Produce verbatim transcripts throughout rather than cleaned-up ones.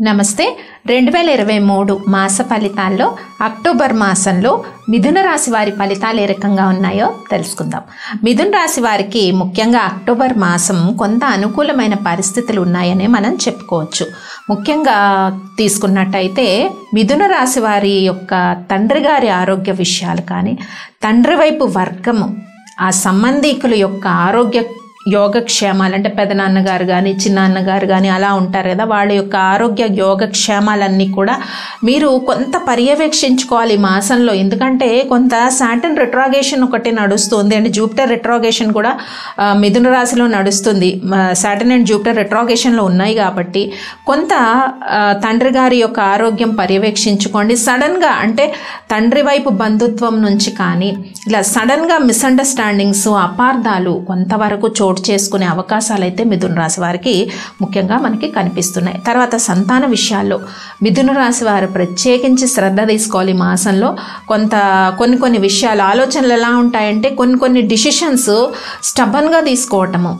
నమస్తే. రెండు వేల ఇరవై మూడు మాస ఫలితాల్లో అక్టోబర్ మాసంలో మిథున రాశి వారి ఫలితాలు ఏ రకంగా ఉన్నాయో తెలుసుకుందాం. మిథున రాశి వారికి ముఖ్యంగా అక్టోబర్ మాసం కొంత అనుకూలమైన పరిస్థితులు ఉన్నాయనే మనం చెప్పుకోవచ్చు. ముఖ్యంగా తీసుకున్నట్టయితే మిథున రాశి వారి యొక్క తండ్రి గారి ఆరోగ్య విషయాలు కానీ, తండ్రి వైపు వర్గము ఆ సంబంధీకుల యొక్క ఆరోగ్య యోగక్షేమాలు, అంటే పెదనాన్నగారు కానీ చిన్నాన్నగారు కానీ అలా ఉంటారు కదా, వాళ్ళ యొక్క ఆరోగ్య యోగక్షేమాలన్నీ కూడా మీరు కొంత పర్యవేక్షించుకోవాలి మాసంలో. ఎందుకంటే కొంత సాటర్న్ రెట్రోగేషన్ ఒకటి నడుస్తుంది అండ్ జూపిటర్ రెట్రోగేషన్ కూడా మిథున రాశిలో నడుస్తుంది. సాటర్న్ అండ్ జూపిటర్ రెట్రోగేషన్లో ఉన్నాయి కాబట్టి కొంత తండ్రి గారి యొక్క ఆరోగ్యం పర్యవేక్షించుకోండి. సడన్గా అంటే తండ్రి వైపు బంధుత్వం నుంచి కానీ ఇలా సడన్గా మిస్అండర్స్టాండింగ్స్, అపార్థాలు కొంతవరకు చోటు చేసుకునే అవకాశాలు అయితే మిథున రాశి వారికి ముఖ్యంగా మనకి కనిపిస్తున్నాయి. తర్వాత సంతాన విషయాల్లో మిథున రాశి వారు ప్రత్యేకించి శ్రద్ధ తీసుకోవాలి. మాసంలో కొంత కొన్ని కొన్ని విషయాలు ఆలోచనలు ఎలా ఉంటాయంటే కొన్ని కొన్ని డిసిషన్స్ స్టబన్గా తీసుకోవటము,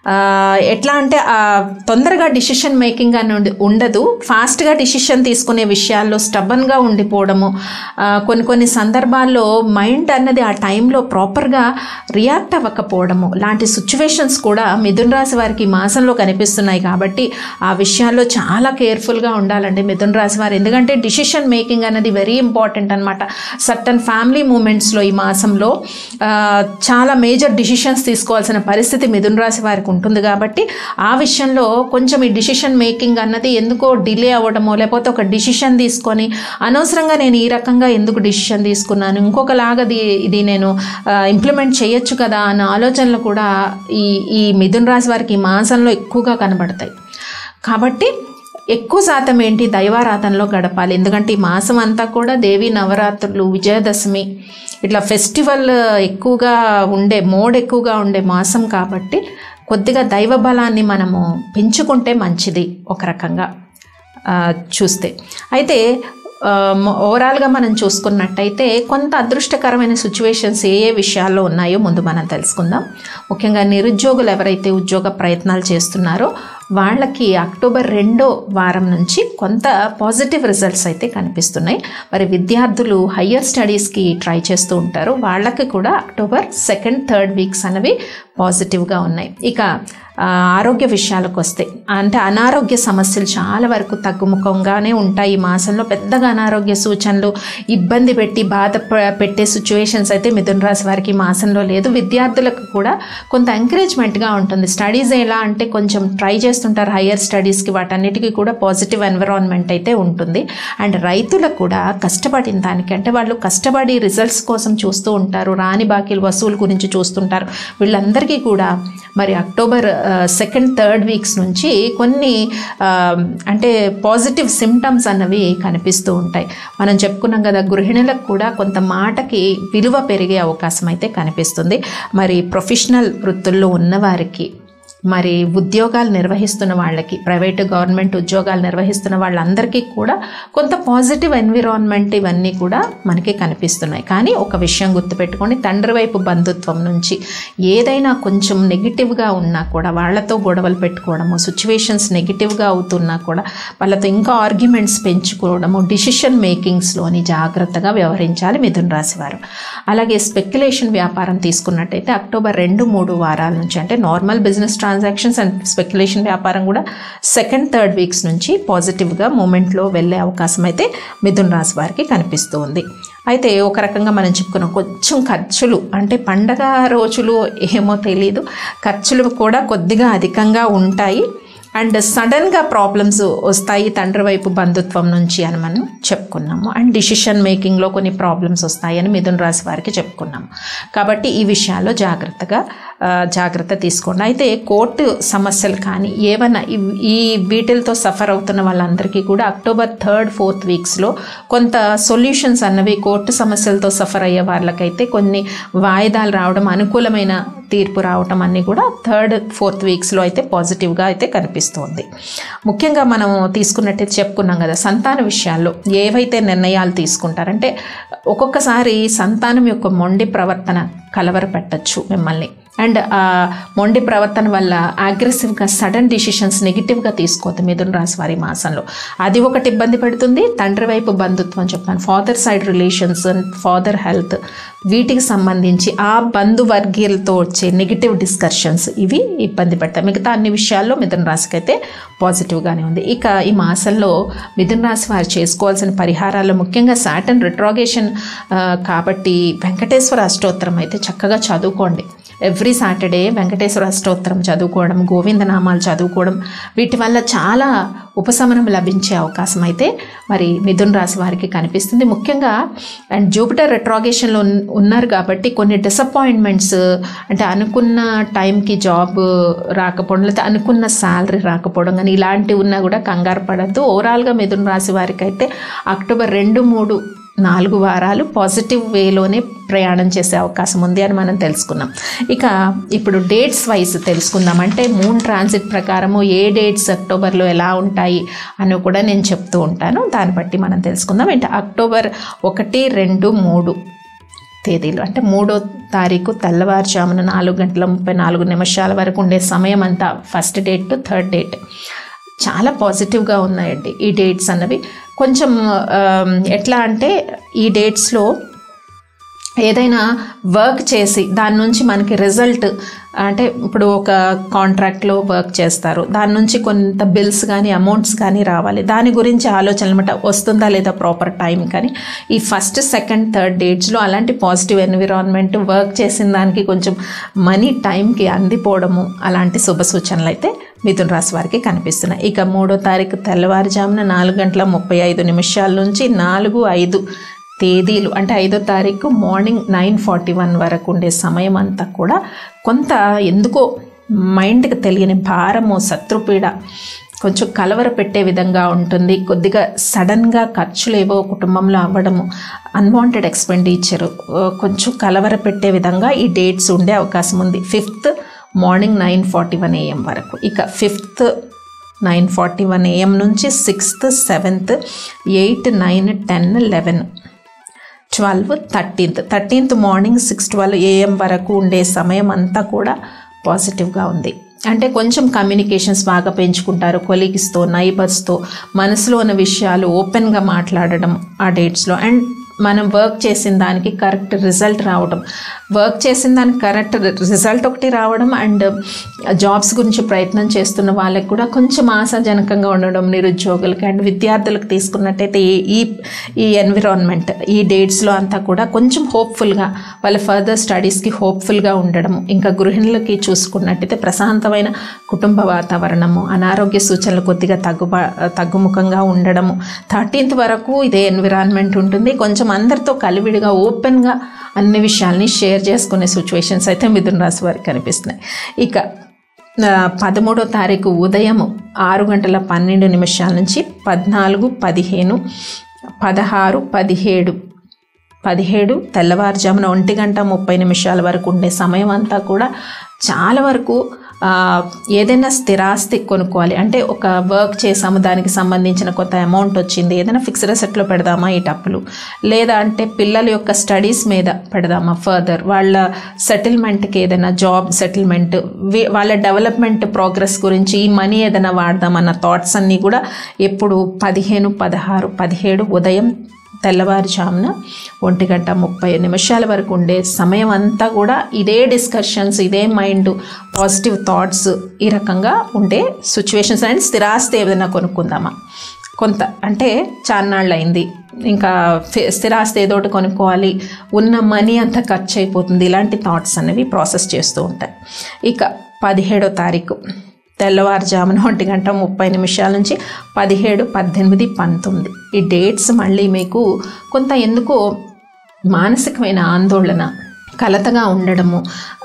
ఎట్లా అంటే తొందరగా డిసిషన్ మేకింగ్ అని ఉండదు, ఫాస్ట్గా డిసిషన్ తీసుకునే విషయాల్లో స్టబన్గా ఉండిపోవడము, కొన్ని కొన్ని సందర్భాల్లో మైండ్ అన్నది ఆ టైంలో ప్రాపర్గా రియాక్ట్ అవ్వకపోవడము లాంటి సిచ్యువేషన్స్ కూడా మిథున రాశి వారికి మాసంలో కనిపిస్తున్నాయి. కాబట్టి ఆ విషయాల్లో చాలా కేర్ఫుల్గా ఉండాలండి మిథున రాశి వారు. ఎందుకంటే డిసిషన్ మేకింగ్ అనేది వెరీ ఇంపార్టెంట్ అనమాట. సర్టన్ ఫ్యామిలీ మూమెంట్స్లో ఈ మాసంలో చాలా మేజర్ డిసిషన్స్ తీసుకోవాల్సిన పరిస్థితి మిథున రాశి వారికి ఉంటుంది. కాబట్టి ఆ విషయంలో కొంచెం ఈ డిసిషన్ మేకింగ్ అన్నది ఎందుకో డిలే అవ్వడమో, లేకపోతే ఒక డిసిషన్ తీసుకొని అనవసరంగా నేను ఈ రకంగా ఎందుకు డిసిషన్ తీసుకున్నాను, ఇంకొకలాగా ఇది నేను ఇంప్లిమెంట్ చేయొచ్చు కదా అన్న ఆలోచనలు కూడా ఈ ఈ మిథున రాశి వారికి ఈ మాసంలో ఎక్కువగా కనబడతాయి. కాబట్టి ఎక్కువ శాతం ఏంటి దైవారాధనలో గడపాలి. ఎందుకంటే ఈ మాసం అంతా కూడా దేవి నవరాత్రులు, విజయదశమి ఇట్లా ఫెస్టివల్ ఎక్కువగా ఉండే మోడ్ ఎక్కువగా ఉండే మాసం కాబట్టి కొద్దిగా దైవ బలాన్ని మనము పెంచుకుంటే మంచిది ఒక రకంగా చూస్తే. అయితే ఓవరాల్గా మనం చూసుకున్నట్టయితే కొంత అదృష్టకరమైన సిచ్యువేషన్స్ ఏ ఏ విషయాల్లో ఉన్నాయో ముందు మనం తెలుసుకుందాం. ముఖ్యంగా నిరుద్యోగులు ఎవరైతే ఉద్యోగ ప్రయత్నాలు చేస్తున్నారో వాళ్ళకి అక్టోబర్ రెండో వారం నుంచి కొంత పాజిటివ్ రిజల్ట్స్ అయితే కనిపిస్తున్నాయి. మరి విద్యార్థులు హయ్యర్ స్టడీస్కి ట్రై చేస్తూ ఉంటారు, వాళ్ళకి కూడా అక్టోబర్ సెకండ్ థర్డ్ వీక్స్ అనేవి పాజిటివ్గా ఉన్నాయి. ఇక ఆరోగ్య విషయాలకు వస్తే అంటే అనారోగ్య సమస్యలు చాలా వరకు తగ్గుముఖంగానే ఉంటాయి. ఈ మాసంలో పెద్దగా అనారోగ్య సూచనలు, ఇబ్బంది పెట్టి బాధ పెట్టే సిచ్యువేషన్స్ అయితే మిథున రాశి వారికి మాసంలో లేదు. విద్యార్థులకు కూడా కొంత ఎంకరేజ్మెంట్గా ఉంటుంది. స్టడీస్ ఎలా అంటే కొంచెం ట్రై చేస్తుంటారు హయ్యర్ స్టడీస్కి, వాటన్నిటికీ కూడా పాజిటివ్ ఎన్విరాన్మెంట్ అయితే ఉంటుంది. అండ్ రైతులకు కూడా కష్టపడిన దానికి అంటే వాళ్ళు కష్టపడి రిజల్ట్స్ కోసం చూస్తూ ఉంటారు, రాని బాకీలు వసూలు గురించి చూస్తుంటారు. వీళ్ళందరికీ కూడా మరి అక్టోబర్ సెకండ్ థర్డ్ వీక్స్ నుంచి కొన్ని అంటే పాజిటివ్ సిమ్టమ్స్ అన్నవి కనిపిస్తూ ఉంటాయి. మనం చెప్పుకున్నాం కదా, గృహిణులకు కూడా కొంత మాటకి విలువ పెరిగే అవకాశం అయితే కనిపిస్తుంది. మరి ప్రొఫెషనల్ వృత్తుల్లో ఉన్నవారికి, మరి ఉద్యోగాలు నిర్వహిస్తున్న వాళ్ళకి, ప్రైవేటు గవర్నమెంట్ ఉద్యోగాలు నిర్వహిస్తున్న వాళ్ళందరికీ కూడా కొంత పాజిటివ్ ఎన్విరాన్మెంట్ ఇవన్నీ కూడా మనకి కనిపిస్తున్నాయి. కానీ ఒక విషయం గుర్తుపెట్టుకోండి, తండ్రి వైపు బంధుత్వం నుంచి ఏదైనా కొంచెం నెగిటివ్గా ఉన్నా కూడా వాళ్ళతో గొడవలు పెట్టుకోవడము, సిచ్యువేషన్స్ నెగిటివ్గా అవుతున్నా కూడా వాళ్ళతో ఇంకా ఆర్గ్యుమెంట్స్ పెంచుకోవడము, డిసిషన్ మేకింగ్స్లోని జాగ్రత్తగా వ్యవహరించాలి మిథున రాశి వారు. అలాగే స్పెక్యులేషన్ వ్యాపారం తీసుకున్నట్టయితే అక్టోబర్ రెండు మూడు వారాల నుంచి అంటే normal business transactions and speculation వ్యాపారం కూడా సెకండ్ థర్డ్ వీక్స్ నుంచి పాజిటివ్గా మూమెంట్లో వెళ్ళే అవకాశం అయితే మిథున రాశి వారికి కనిపిస్తూ ఉంది. అయితే ఒక రకంగా మనం చెప్పుకున్నాం కొంచెం ఖర్చులు అంటే పండగ రోజులు ఏమో తెలీదు, ఖర్చులు కూడా కొద్దిగా అధికంగా ఉంటాయి. అండ్ సడన్గా ప్రాబ్లమ్స్ వస్తాయి తండ్రి వైపు బంధుత్వం నుంచి అని మనం చెప్పుకున్నాము. అండ్ డిసిషన్ మేకింగ్లో కొన్ని ప్రాబ్లమ్స్ వస్తాయని మిథున రాశి వారికి చెప్పుకున్నాము. కాబట్టి ఈ విషయాల్లో జాగ్రత్తగా జాగ్రత్త తీసుకోండి. అయితే కోర్టు సమస్యలు కానీ ఏమన్నా ఈ వీటిలతో సఫర్ అవుతున్న వాళ్ళందరికీ కూడా అక్టోబర్ థర్డ్ ఫోర్త్ వీక్స్లో కొంత సొల్యూషన్స్ అన్నవి కోర్టు సమస్యలతో సఫర్ అయ్యే వాళ్ళకైతే కొన్ని వాయిదాలు రావడం, అనుకూలమైన తీర్పు రావటం అన్నీ కూడా థర్డ్ ఫోర్త్ వీక్స్లో అయితే పాజిటివ్గా అయితే కనిపిస్తుంది. ముఖ్యంగా మనం తీసుకున్నట్టయితే చెప్పుకున్నాం కదా, సంతాన విషయాల్లో ఏవైతే నిర్ణయాలు తీసుకుంటారంటే ఒక్కొక్కసారి సంతానం యొక్క మొండి ప్రవర్తన కలవరపెట్టచ్చు మిమ్మల్ని. అండ్ మొండి ప్రవర్తన వల్ల అగ్రెసివ్గా సడన్ డిసిషన్స్ నెగిటివ్గా తీసుకోవద్దు మిథున రాశి వారి మాసంలో. అది ఒకటి ఇబ్బంది పెడుతుంది. తండ్రి వైపు బంధుత్వం చెప్పాను, father side relations, father health, వీటికి సంబంధించి ఆ బంధువర్గీయులతో వచ్చే నెగిటివ్ డిస్కషన్స్ ఇవి ఇబ్బంది పెడతాయి. మిగతా అన్ని విషయాల్లో మిథున రాశికి అయితే పాజిటివ్గానే ఉంది. ఇక ఈ మాసంలో మిథున రాశి వారు చేసుకోవాల్సిన పరిహారాల్లో ముఖ్యంగా సాటర్న్ రిట్రోగేషన్ కాబట్టి వెంకటేశ్వర అష్టోత్తరం అయితే చక్కగా చదువుకోండి. ఎవ్రీ సాటర్డే వెంకటేశ్వర అష్టోత్తరం చదువుకోవడం, గోవిందనామాలు చదువుకోవడం, వీటి వల్ల చాలా ఉపశమనం లభించే అవకాశం అయితే మరి మిథున రాశి వారికి కనిపిస్తుంది. ముఖ్యంగా అండ్ జూపిటర్ రెట్రాగేషన్లో ఉన్నారు కాబట్టి కొన్ని డిసప్పాయింట్మెంట్స్, అంటే అనుకున్న టైంకి జాబ్ రాకపోవడం, లేకపోతే అనుకున్న శాలరీ రాకపోవడం కానీ ఇలాంటివి ఉన్నా కూడా కంగారు పడద్దు. ఓవరాల్గా మిథున రాశి వారికి అయితే అక్టోబర్ రెండు మూడు నాలుగు వారాలు పాజిటివ్ వేలోనే ప్రయాణం చేసే అవకాశం ఉంది అని మనం తెలుసుకున్నాం. ఇక ఇప్పుడు డేట్స్ వైజ్ తెలుసుకుందాం. అంటే మూన్ ట్రాన్సిట్ ప్రకారము ఏ డేట్స్ అక్టోబర్లో ఎలా ఉంటాయి అని కూడా నేను చెప్తూ ఉంటాను. దాన్ని బట్టి మనం తెలుసుకుందాం. అంటే అక్టోబర్ ఒకటి రెండు మూడు తేదీలు, అంటే మూడో తారీఖు తెల్లవారుజామున నాలుగు గంటల ముప్పై నాలుగు నిమిషాల వరకు ఉండే సమయం అంతా first date to third date చాలా పాజిటివ్గా ఉన్నాయండి. ఈ డేట్స్ అన్నవి కొంచెం ఎట్లా అంటే ఈ డేట్స్లో ఏదైనా వర్క్ చేసి దాని నుంచి మనకి రిజల్ట్, అంటే ఇప్పుడు ఒక కాంట్రాక్ట్లో వర్క్ చేస్తారు, దాని నుంచి కొంత బిల్స్ కానీ అమౌంట్స్ కానీ రావాలి, దాని గురించి ఆలోచన అనమాట, వస్తుందా లేదా ప్రాపర్ టైం. కానీ ఈ ఫస్ట్ సెకండ్ థర్డ్ డేట్స్లో అలాంటి పాజిటివ్ ఎన్విరాన్మెంట్, వర్క్ చేసిన దానికి కొంచెం మనీ టైంకి అందిపోవడము, అలాంటి శుభ సూచనలు అయితే మిథున రాశి వారికి కనిపిస్తున్నాయి. ఇక మూడో తారీఖు తెల్లవారుజామున నాలుగు గంటల ముప్పై ఐదు నిమిషాల నుంచి నాలుగు ఐదు తేదీలు, అంటే ఐదో తారీఖు మార్నింగ్ నైన్ ఫార్టీ వన్ వరకు ఉండే సమయం అంతా కూడా కొంత ఎందుకో మైండ్కి తెలియని భారము, శత్రుపీడ, కొంచెం కలవర పెట్టే విధంగా ఉంటుంది. కొద్దిగా సడన్గా ఖర్చులు ఏవో కుటుంబంలో అవ్వడము, అన్వాంటెడ్ ఎక్స్పెండిచరు, కొంచెం కలవర పెట్టే విధంగా ఈ డేట్స్ ఉండే అవకాశం ఉంది. Fifth morning nine forty one AM వరకు. ఇక fifth nine forty one AM నుంచి sixth, seventh, eight, nine, ten, eleven, twelve, thirteenth thirteenth morning six twelve AM వరకు ఉండే సమయం అంతా కూడా పాజిటివ్గా ఉంది. అంటే కొంచెం కమ్యూనికేషన్స్ బాగా పెంచుకుంటారు కొలీగ్స్తో, నైబర్స్తో, మనసులో ఉన్న విషయాలు ఓపెన్గా మాట్లాడడం ఆ డేట్స్లో. అండ్ మనం వర్క్ చేసిన దానికి కరెక్ట్ రిజల్ట్ రావడం, వర్క్ చేసిన దానికి కరెక్ట్ రిజల్ట్ ఒకటి రావడం, అండ్ జాబ్స్ గురించి ప్రయత్నం చేస్తున్న వాళ్ళకి కూడా కొంచెం ఆశాజనకంగా ఉండడం, నిరుద్యోగులకి అండ్ విద్యార్థులకు తీసుకున్నట్టయితే ఈ ఈ ఎన్విరాన్మెంట్ ఈ డేట్స్లో అంతా కూడా కొంచెం హోప్ఫుల్గా వాళ్ళ ఫర్దర్ స్టడీస్కి హోప్ఫుల్గా ఉండడము. ఇంకా గృహిణులకి చూసుకున్నట్టయితే ప్రశాంతమైన కుటుంబ వాతావరణము, అనారోగ్య సూచనలు కొద్దిగా తగ్గు తగ్గుముఖంగా ఉండడము. థర్టీన్త్ వరకు ఇదే ఎన్విరాన్మెంట్ ఉంటుంది. కొంచెం అందరితో కలివిడిగా ఓపెన్గా అన్ని విషయాల్ని షేర్ చేసుకునే సిచ్యువేషన్స్ అయితే మిథున రాశి వారికి కనిపిస్తున్నాయి. ఇక పదమూడో తారీఖు ఉదయం ఆరు గంటల పన్నెండు నిమిషాల నుంచి పద్నాలుగు పదిహేను పదహారు పదిహేడు పదిహేడు తెల్లవారుజామున ఒంటి గంట ముప్పై నిమిషాల వరకు ఉండే సమయం అంతా కూడా చాలా వరకు ఏదైనా స్థిరాస్తి కొనుక్కోవాలి, అంటే ఒక వర్క్ చేసాము దానికి సంబంధించిన కొంత అమౌంట్ వచ్చింది, ఏదైనా ఫిక్స్డ్ అసెట్లో పెడదామా ఈ డబ్బులు, లేదా అంటే పిల్లల యొక్క స్టడీస్ మీద పెడదామా, ఫర్దర్ వాళ్ళ సెటిల్మెంట్కి ఏదైనా జాబ్ సెటిల్మెంట్, వాళ్ళ డెవలప్మెంట్ ప్రోగ్రెస్ గురించి ఈ మనీ ఏదైనా వాడదామన్న థాట్స్ అన్నీ కూడా ఎప్పుడు పదిహేను పదహారు పదిహేడు ఉదయం తెల్లవారుజామున ఒంటి గంట ముప్పై నిమిషాల వరకు ఉండే సమయం అంతా కూడా ఇదే డిస్కషన్స్, ఇదే మైండ్, పాజిటివ్ థాట్స్, ఈ రకంగా ఉండే సిచ్యువేషన్స్. అండ్ స్థిరాస్తి ఏదైనా కొనుక్కుందామా, కొంత అంటే చాన్నాళ్ళు అయింది, ఇంకా స్థిరాస్తి ఏదో ఒకటి కొనుక్కోవాలి, ఉన్న మనీ అంతా ఖర్చు అయిపోతుంది, ఇలాంటి థాట్స్ అనేవి ప్రాసెస్ చేస్తూ ఉంటాయి. ఇక పదిహేడో తారీఖు తెల్లవారుజామున ఒంటి గంట ముప్పై నిమిషాల నుంచి పదిహేడు పద్దెనిమిది పంతొమ్మిది ఈ డేట్స్ మళ్ళీ మీకు కొంత ఎందుకో మానసికమైన ఆందోళన, కలతగా ఉండడము,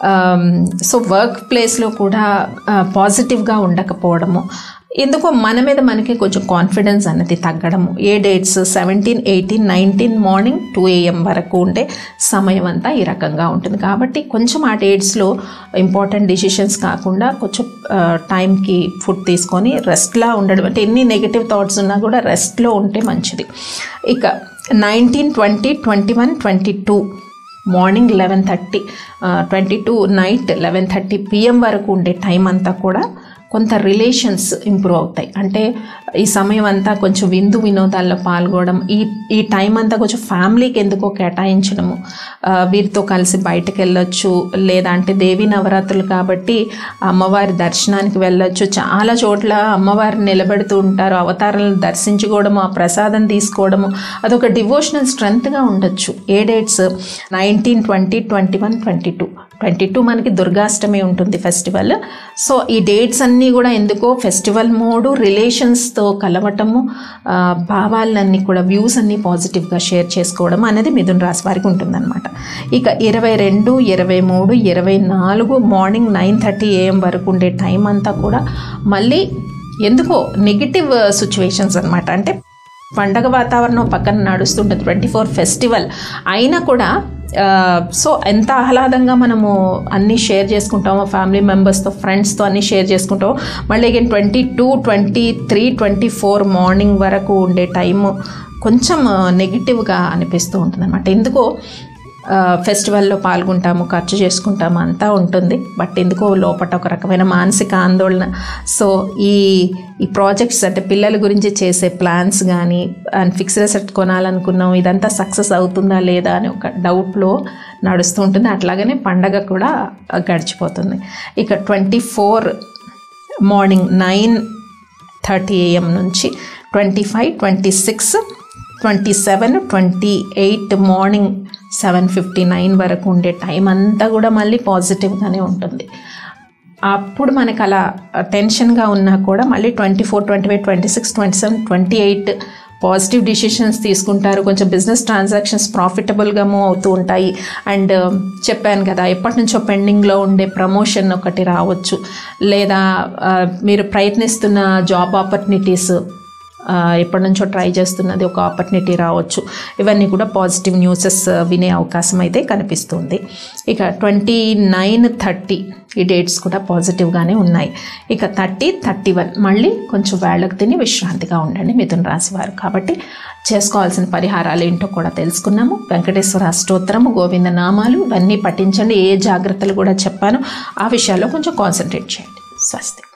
సో వర్క్ ప్లేస్లో కూడా పాజిటివ్గా ఉండకపోవడము, ఎందుకో మన మీద మనకి కొంచెం కాన్ఫిడెన్స్ అనేది తగ్గడము. ఏ dates seventeen eighteen nineteen morning two AM వరకు ఉండే సమయం అంతా ఈ రకంగా ఉంటుంది. కాబట్టి కొంచెం ఆ డేట్స్లో ఇంపార్టెంట్ డిసిషన్స్ కాకుండా కొంచెం టైంకి ఫుడ్ తీసుకొని రెస్ట్లా ఉండడం, అంటే ఎన్ని నెగిటివ్ థాట్స్ ఉన్నా కూడా రెస్ట్లో ఉంటే మంచిది. ఇక nineteen twenty twenty one twenty two morning eleven thirty twenty two night eleven thirty PM వరకు ఉండే టైం అంతా కూడా కొంత రిలేషన్స్ ఇంప్రూవ్ అవుతాయి. అంటే ఈ సమయం అంతా కొంచెం విందు వినోదాల్లో పాల్గొనడం, ఈ ఈ టైం అంతా కొంచెం ఫ్యామిలీకి ఎందుకో కేటాయించడము, వీరితో కలిసి బయటకు వెళ్ళొచ్చు, లేదా అంటే దేవీ నవరాత్రులు కాబట్టి అమ్మవారి దర్శనానికి వెళ్ళొచ్చు. చాలా చోట్ల అమ్మవారిని నిలబెడుతూ ఉంటారు, అవతారాలను దర్శించుకోవడము, ఆ ప్రసాదం తీసుకోవడము, అదొక డివోషనల్ స్ట్రెంగ్త్గా ఉండొచ్చు. ఏ dates nineteen twenty twenty one twenty two twenty two మనకి దుర్గాష్టమి ఉంటుంది ఫెస్టివల్. సో ఈ డేట్స్ అన్నీ కూడా ఎందుకో ఫెస్టివల్ మూడు, రిలేషన్స్తో కలవటము, భావాలన్నీ కూడా వ్యూస్ అన్నీ పాజిటివ్గా షేర్ చేసుకోవడం అనేది మిథున రాశి వారికి ఉంటుందన్నమాట. ఇక ఇరవై రెండు ఇరవై మూడు ఇరవై నాలుగు మార్నింగ్ నైన్ థర్టీ ఏఎం వరకు ఉండే టైం అంతా కూడా మళ్ళీ ఎందుకో నెగిటివ్ సిచ్యువేషన్స్ అనమాట. అంటే పండగ వాతావరణం పక్కన నడుస్తుంటుంది, ట్వంటీ ఫోర్ ఫెస్టివల్ అయినా కూడా సో ఎంత ఆహ్లాదంగా మనము అన్నీ షేర్ చేసుకుంటామో ఫ్యామిలీ మెంబర్స్తో, ఫ్రెండ్స్తో అన్నీ షేర్ చేసుకుంటామో, మళ్ళీ again twenty two twenty three twenty four morning వరకు ఉండే టైము కొంచెం నెగిటివ్గా అనిపిస్తూ ఉంటుంది అనమాట. ఎందుకో ఫెస్టివల్లో పాల్గొంటాము, ఖర్చు చేసుకుంటాము, అంతా ఉంటుంది, బట్ ఎందుకో లోపల ఒక రకమైన మానసిక ఆందోళన. సో ఈ ఈ ప్రాజెక్ట్స్ అంటే పిల్లల గురించి చేసే ప్లాన్స్ కానీ, అండ్ ఫిక్స్డ్ అసెట్ కొనాలనుకున్నాం, ఇదంతా సక్సెస్ అవుతుందా లేదా అని ఒక డౌట్లో నడుస్తూ ఉంటుంది. అట్లాగనే పండగ కూడా గడిచిపోతుంది. ఇక twenty four morning nine thirty AM నుంచి twenty five twenty six twenty seven twenty eight morning seven fifty nine వరకు ఉండే టైం అంతా కూడా మళ్ళీ పాజిటివ్గానే ఉంటుంది. అప్పుడు మనకు అలా టెన్షన్గా ఉన్నా కూడా మళ్ళీ twenty four twenty five twenty six twenty seven twenty eight positive decisions తీసుకుంటారు. కొంచెం బిజినెస్ ట్రాన్సాక్షన్స్ ప్రాఫిటబుల్గా మూవ్ అవుతూ ఉంటాయి. అండ్ చెప్పాను కదా, ఎప్పటి నుంచో పెండింగ్లో ఉండే ప్రమోషన్ ఒకటి రావచ్చు, లేదా మీరు ప్రయత్నిస్తున్న జాబ్ ఆపర్చునిటీస్ ఎప్పటి నుంచో ట్రై చేస్తున్నది ఒక ఆపర్చునిటీ రావచ్చు. ఇవన్నీ కూడా పాజిటివ్ న్యూసెస్ వినే అవకాశం అయితే కనిపిస్తుంది. ఇక ట్వంటీ నైన్ థర్టీ ఈ డేట్స్ కూడా పాజిటివ్గానే ఉన్నాయి. ఇక థర్టీ థర్టీ వన్ మళ్ళీ కొంచెం వేళ్ళకు తిని విశ్రాంతిగా ఉండండి మిథున రాశి వారు. కాబట్టి చేసుకోవాల్సిన పరిహారాలు ఏంటో కూడా తెలుసుకున్నాము. వెంకటేశ్వర అష్టోత్తరము, గోవింద నామాలు ఇవన్నీ పఠించండి. ఏ జాగ్రత్తలు కూడా చెప్పాను ఆ విషయాల్లో కొంచెం కాన్సన్ట్రేట్ చేయండి. స్వస్తి.